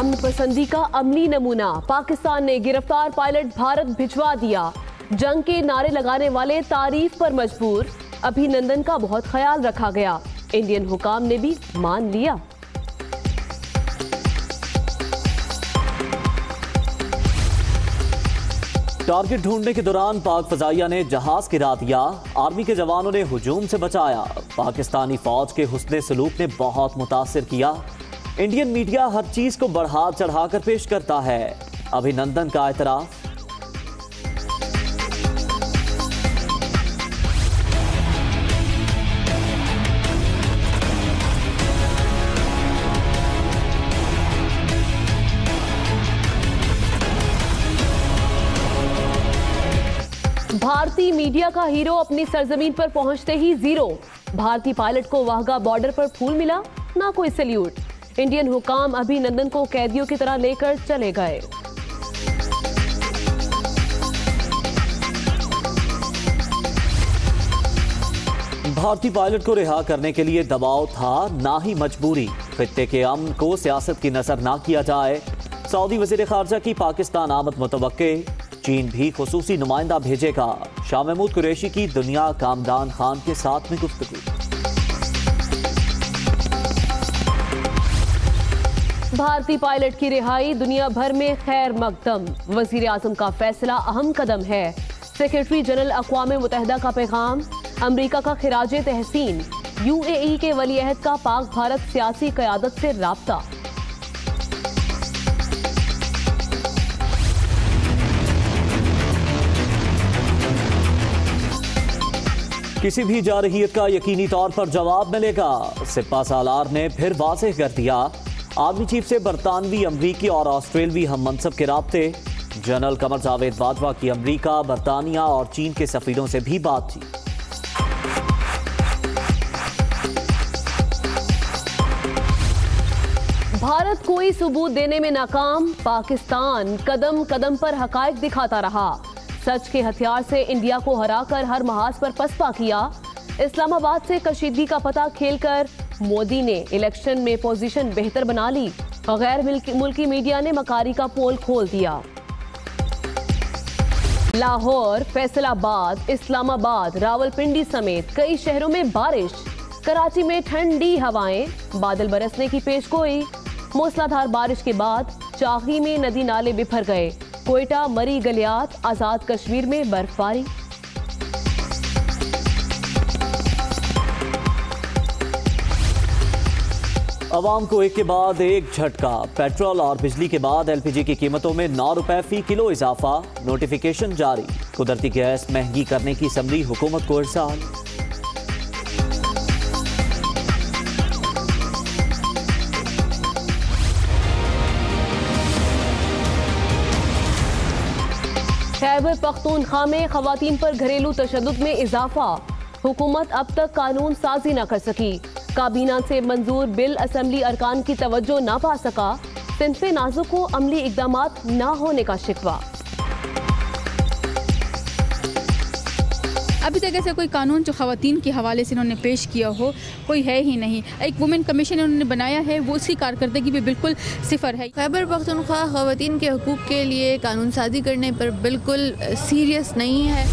अमन पसंदी का अमली नमूना, पाकिस्तान ने गिरफ्तार पायलट भारत भिजवा दिया। जंग के नारे लगाने वाले तारीफ पर मजबूर, अभिनंदन का बहुत ख्याल रखा गया। इंडियन हुकाम ने भी मान लिया। टारगेट ढूंढने के दौरान पाक फजाइया ने जहाज गिरा दिया। आर्मी के जवानों ने हुजूम से बचाया। पाकिस्तानी फौज के हुस्ने सलूक ने बहुत मुतासिर किया। इंडियन मीडिया हर चीज को बढ़ा चढ़ाकर पेश करता है। अभिनंदन का एतराफ। भारतीय मीडिया का हीरो अपनी सरजमीन पर पहुंचते ही जीरो। भारतीय पायलट को वाहगा बॉर्डर पर फूल मिला, ना कोई सैल्यूट। इंडियन हुकाम अभिनंदन को कैदियों की तरह लेकर चले गए। भारतीय पायलट को रिहा करने के लिए दबाव था, ना ही मजबूरी। खित्ते के अमन को सियासत की नजर ना किया जाए। सऊदी वजीर खारजा की पाकिस्तान आमद मुतवक्के। चीन भी खुसूसी नुमाइंदा भेजेगा। शाह महमूद कुरैशी की दुनिया कामरान खान के साथ में गुफ्तगू। भारतीय पायलट की रिहाई दुनिया भर में खैर मकदम। वजीर आजम का फैसला अहम कदम है। सेक्रेटरी जनरल अक़वाम मुत्तहिदा का पैगाम। अमरीका का खिराजे तहसीन। UAE के वलीअहद का पाक भारत सियासी क़यादत से राब्ता। किसी भी जारहियत का यकीनी तौर पर जवाब मिलेगा। सिपा सालार ने फिर वाज़ेह कर दिया। आर्मी चीफ से बरतानवी, अमरीकी और ऑस्ट्रेलवी हम मनसब के राब्ते। जनरल कमर जावेद बाजवा की अमरीका, बरतानिया और चीन के सफीरों से भी बातचीत। भारत कोई सबूत देने में नाकाम। पाकिस्तान कदम कदम पर हकायक दिखाता रहा। सच के हथियार से इंडिया को हराकर हर महाज पर पसपा किया। इस्लामाबाद से कशीदगी का पता खेलकर मोदी ने इलेक्शन में पोजीशन बेहतर बना ली। गैर मुल्की मीडिया ने मकारी का पोल खोल दिया। लाहौर, फैसलाबाद, इस्लामाबाद, रावलपिंडी समेत कई शहरों में बारिश। कराची में ठंडी हवाएं, बादल बरसने की पेशगोई। मूसलाधार बारिश के बाद चाही में नदी नाले बिफर गए। कोयटा, मरी, गलियात, आजाद कश्मीर में बर्फबारी। अवाम को एक के बाद एक झटका। पेट्रोल और बिजली के बाद LPG की कीमतों में 9 रुपए फी किलो इजाफा। नोटिफिकेशन जारी। कुदरती गैस महंगी करने की समरी हुकूमत को इरसाल। खैबर पख्तूनख्वा में खवातीन पर घरेलू तशद्दुद में इजाफा। हुकूमत अब तक कानून साजी न कर सकी। काबीना से मंजूर बिल असम्बली अरकान की तवज्जो न पा सका। सिंफ़े नाजुक को अमली इक़दामात न होने का शिकवा। अभी तक ऐसा कोई कानून जो ख़वातीन के हवाले से इन्होंने पेश किया हो कोई है ही नहीं। एक वुमेन कमीशन उन्होंने बनाया है, वो उसकी कारकर्दगी भी बिल्कुल सिफर है। खैबर पख्तूनख्वा ख़वातीन के हुकूक के लिए कानून साजी करने पर बिल्कुल सीरियस नहीं है।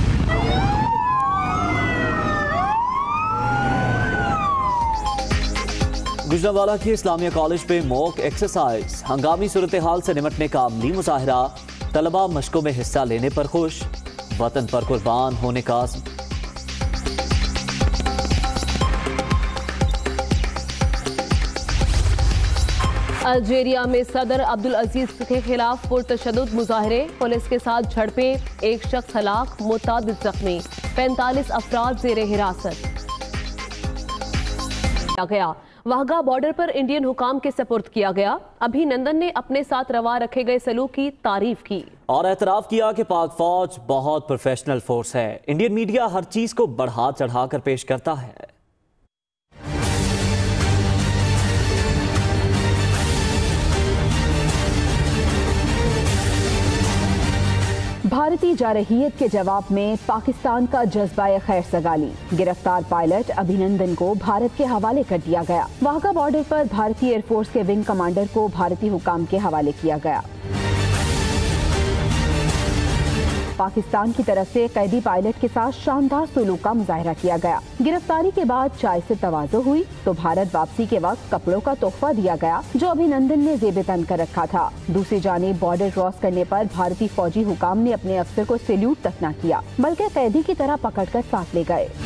गुजरांवाला के इस्लामिया कॉलेज पे मॉक एक्सरसाइज। हंगामी सूरत हाल से निमटने का अमली मुजाहिरा। तलबा मशकों में हिस्सा लेने पर खुश। वतन पर कुर्बान होने का आज़म। अल्जीरिया में सदर अब्दुल अजीज के खिलाफ पुरतशद्दुद मुजाहरे। पुलिस के साथ झड़पें, एक शख्स हलाक, मुतादिद जख्मी। 45 अफराद ज़ेरे हिरासत गया। वाहगा बॉर्डर पर इंडियन हुकाम के सपुर्द किया गया। अभिनंदन ने अपने साथ रवा रखे गए सलूक की तारीफ की और एतराफ किया कि पाक फौज बहुत प्रोफेशनल फोर्स है। इंडियन मीडिया हर चीज को बढ़ा चढ़ाकर पेश करता है। भारतीय जारहियत के जवाब में पाकिस्तान का जज्बा खैर सगाली। गिरफ्तार पायलट अभिनंदन को भारत के हवाले कर दिया गया। वाघा बॉर्डर पर भारतीय एयरफोर्स के विंग कमांडर को भारतीय हुकाम के हवाले किया गया। पाकिस्तान की तरफ से कैदी पायलट के साथ शानदार सलूक का मुजाहरा किया गया। गिरफ्तारी के बाद चाय से तवाज़ो हुई तो भारत वापसी के वक्त कपड़ों का तोहफा दिया गया जो अभिनंदन ने जेब तन कर रखा था। दूसरी जानिब बॉर्डर क्रॉस करने पर भारतीय फौजी हुकाम ने अपने अफसर को सैल्यूट तक न किया बल्कि कैदी की तरह पकड़कर साथ ले गए।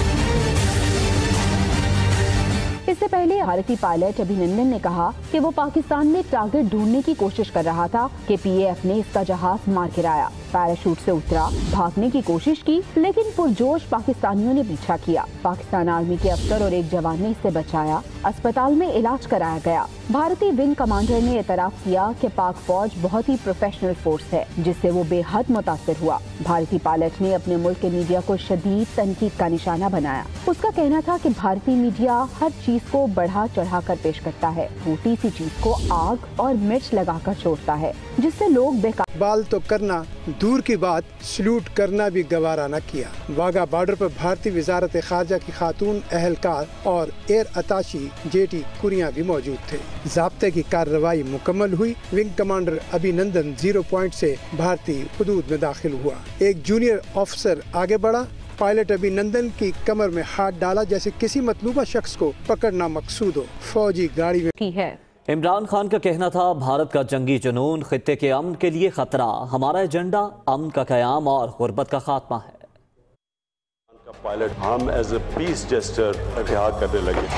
इससे पहले भारतीय पायलट अभिनंदन ने कहा कि वो पाकिस्तान में टारगेट ढूंढने की कोशिश कर रहा था कि पीएएफ ने इसका जहाज मार गिराया। पैराशूट से उतरा, भागने की कोशिश की लेकिन पुरजोश पाकिस्तानियों ने पीछा किया। पाकिस्तान आर्मी के अफसर और एक जवान ने इसे बचाया। अस्पताल में इलाज कराया गया। भारतीय विंग कमांडर ने एतराफ किया कि पाक फौज बहुत ही प्रोफेशनल फोर्स है जिससे वो बेहद मुतासिर हुआ। भारतीय पायलट ने अपने मुल्क के मीडिया को शदीद तनकीद का निशाना बनाया। उसका कहना था कि भारतीय मीडिया हर चीज को बढ़ा चढ़ा कर पेश करता है, छोटी सी चीज को आग और मिर्च लगाकर छोड़ता है जिससे लोग बेकार। बाल तो करना दूर की बात, सल्यूट करना भी गवारा न किया। वाघा बॉर्डर पर भारतीय वजारत खारजा की खातून अहलकार और एयर अताशी जेटी कुरिया भी मौजूद थे। ज़ाब्ते की कार्रवाई मुकम्मल हुई। विंग कमांडर अभिनंदन 0 पॉइंट से भारतीय हुदूद में दाखिल हुआ। एक जूनियर ऑफिसर आगे बढ़ा। पायलट अभिनंदन की कमर में हाथ डाला जैसे किसी मतलूबा शख्स को पकड़ना मकसूद हो। फौजी गाड़ी में की है। इमरान खान का कहना था भारत का जंगी जुनून खित्ते के अमन के लिए खतरा। हमारा एजेंडा अमन का क़याम और गुर्बत का खात्मा है। पायलट हम एज ए पीस जेस्टर इतिहाद करने लगे।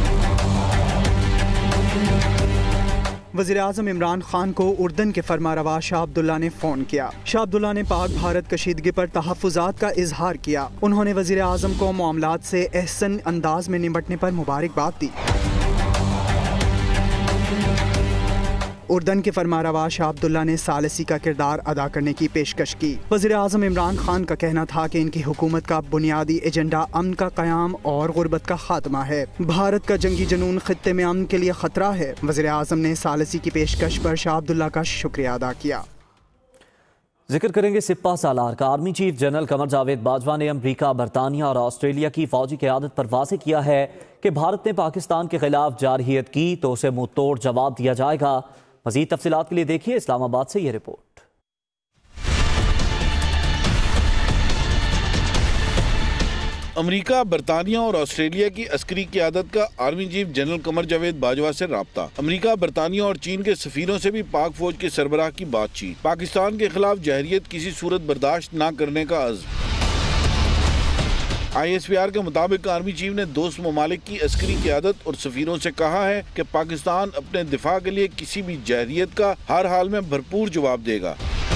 वज़ीर-ए-आज़म इमरान खान को उर्दन के फरमारवा शाह अब्दुल्ला ने फ़ोन किया। शाह अब्दुल्ला ने पाक भारत कशीदगी पर तहफ़्फ़ुज़ात का इजहार किया। उन्होंने वज़ीर-ए-आज़म को मामलात से एहसन अंदाज में निपटने पर मुबारकबाद दी। उर्दन के फरमारवा शाह अब्दुल्ला ने सालसी का किरदार अदा करने की पेशकश की। वज़ीर-ए-आज़म इमरान खान का कहना था कि इनकी हुकूमत का बुनियादी एजेंडा अमन का क़याम और गुर्बत का खात्मा है। भारत का जंगी जुनून खित्ते में अमन के लिए खतरा है। वज़ीर-ए-आज़म ने सालसी की पेशकश पर शाह अब्दुल्ला का शुक्रिया अदा किया। जिक्र करेंगे सिपा सालार का। Army chief general Qamar Javed Bajwa ने अमरीका, बरतानिया और ऑस्ट्रेलिया की फौजी क़यादत पर वाज़ेह किया है कि भारत ने पाकिस्तान के खिलाफ जारहियत की तो उसे मुंह तोड़ जवाब दिया जाएगा। मज़ीद तफसीलात के लिए देखिए इस्लामाबाद से ये रिपोर्ट। अमेरिका, बरतानिया और ऑस्ट्रेलिया की अस्करी क़यादत का army chief general Qamar Javed Bajwa से राब्ता। अमेरिका, बरतानिया और चीन के सफीरों से भी पाक फौज के सरबराह की बातचीत। पाकिस्तान के खिलाफ जारहियत किसी सूरत बर्दाश्त न करने का अज़्म। ISPR के मुताबिक आर्मी चीफ ने दोस्त ममालिक की अस्करी क़यादत और सफीरों से कहा है कि पाकिस्तान अपने दिफा के लिए किसी भी जारहियत का हर हाल में भरपूर जवाब देगा।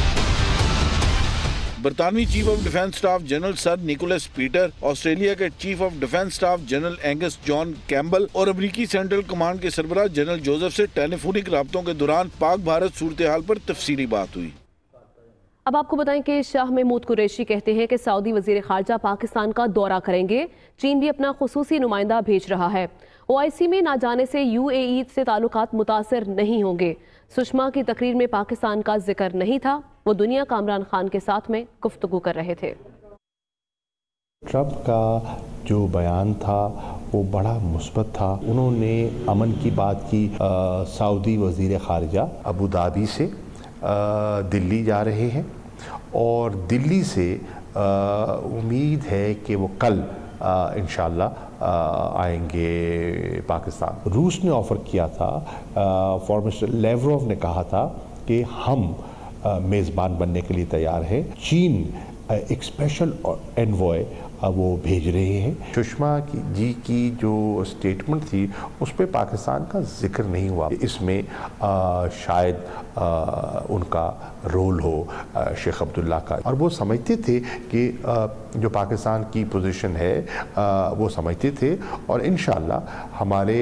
बरतानवी chief of defence staff general sir Nicholas Peter, Australia के chief of defence staff general Angus John Campbell और अमरीकी सेंट्रल कमांड के सरबराह जनरल जोसेफ से टेलीफोनिक राब्तों के दौरान पाक भारत सूरत हाल पर तफसीली बात हुई। अब आपको बताएं कि शाह महमूद कुरैशी कहते हैं कि सऊदी वजीर खारजा पाकिस्तान का दौरा करेंगे। चीन भी अपना खुसूसी नुमाइंदा भेज रहा है। OIC में ना जाने से UAE से ताल्लुकात मुतासर नहीं होंगे। सुषमा की तकरीर में पाकिस्तान का जिक्र नहीं था। वो दुनिया का इमरान खान के साथ में गुफ्तगू कर रहे थे। ट्रंप का जो बयान था वो बड़ा मुस्बत था। उन्होंने अमन की बात की। सऊदी वजीर खारजा अबू धाबी से दिल्ली जा रहे हैं और दिल्ली से उम्मीद है कि वो कल इंशाअल्लाह आएंगे पाकिस्तान। रूस ने ऑफ़र किया था, फॉरेन मिनिस्टर लेवरोव ने कहा था कि हम मेज़बान बनने के लिए तैयार हैं। चीन एक स्पेशल एनवॉय वो भेज रहे हैं। सुषमा जी की जो स्टेटमेंट थी उस पर पाकिस्तान का जिक्र नहीं हुआ। इसमें शायद उनका रोल हो शेख अब्दुल्ला का, और वो समझते थे कि जो पाकिस्तान की पोजीशन है वो समझते थे और इंशाअल्लाह हमारे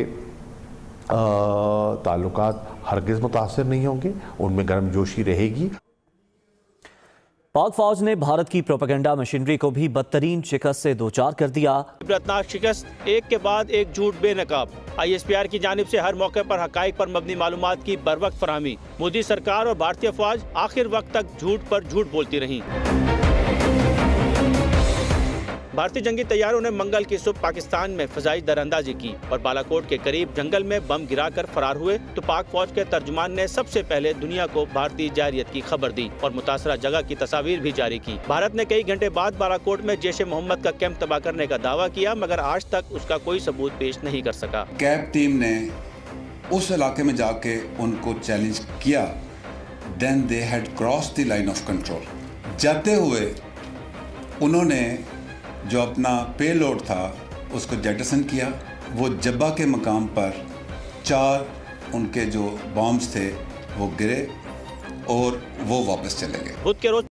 ताल्लुकात हरगिज़ मुतासर नहीं होंगे, उनमें गर्मजोशी रहेगी। पाक फौज ने भारत की प्रोपेगेंडा मशीनरी को भी बदतरीन शिकस्त से दो चार कर दिया। इबरतनाक शिकस्त, एक के बाद एक झूठ बेनकाब। ISPR की जानिब से हर मौके पर हकाइक पर मबनी मालूमात की बर वक्त फरहमी। मोदी सरकार और भारतीय फौज आखिर वक्त तक झूठ पर झूठ बोलती रही। भारतीय जंगी तैयारों ने मंगल की सुबह पाकिस्तान में फजाई दरअंदाजी की और बालाकोट के करीब जंगल में बम गिराकर फरार हुए तो पाक फौज के तर्जुमान ने सबसे पहले दुनिया को भारतीय जारियत की खबर दी और मुतासरा जगह की तस्वीर भी जारी की। भारत ने कई घंटे बाद बालाकोट में जैश-ए मोहम्मद का कैंप तबाह करने का दावा किया, मगर आज तक उसका कोई सबूत पेश नहीं कर सका। कैब टीम ने उस इलाके में जाके उनको चैलेंज किया, then they had crossed the line of control. जाते हुए उन्होंने जो अपना पेलोड था उसको जेटसन किया। वो जब्बा के मकाम पर 4 उनके जो बॉम्ब्स थे वो गिरे और वो वापस चले गए। बुध के रोज